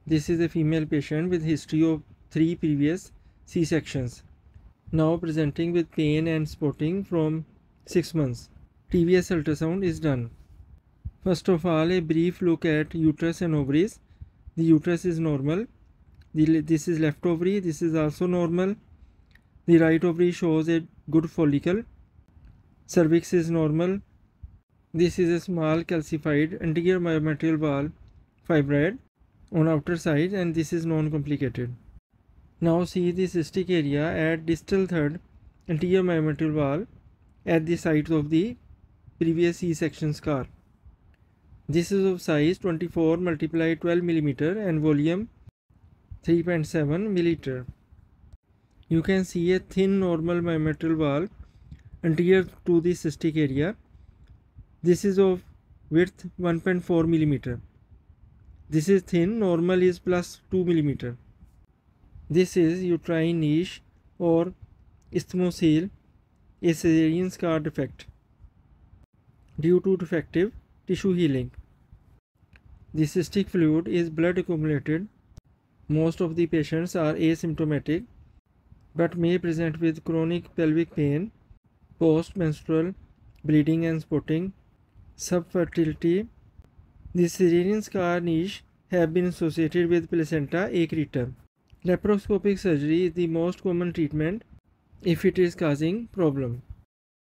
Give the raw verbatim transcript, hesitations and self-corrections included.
This is a female patient with history of three previous C-sections, now presenting with pain and spotting from six months. T V S ultrasound is done. First of all, a brief look at uterus and ovaries. The uterus is normal. The, this is left ovary. This is also normal. The right ovary shows a good follicle. Cervix is normal. This is a small calcified anterior myometrial wall fibroid on outer side, and this is non-complicated. Now see the cystic area at distal third anterior myometrial wall at the site of the previous C-section scar. This is of size twenty-four multiplied twelve millimeter and volume three point seven milliliter. You can see a thin normal myometrial wall anterior to the cystic area. This is of width one point four millimeter. This is thin, normal is plus two millimeter. This is uterine niche or isthmocele, a Cesarean scar defect due to defective tissue healing. The cystic fluid is blood accumulated. Most of the patients are asymptomatic but may present with chronic pelvic pain, post-menstrual bleeding and spotting, subfertility. The Cesarean scar niche have been associated with placenta accreta. Laparoscopic surgery is the most common treatment if it is causing problem.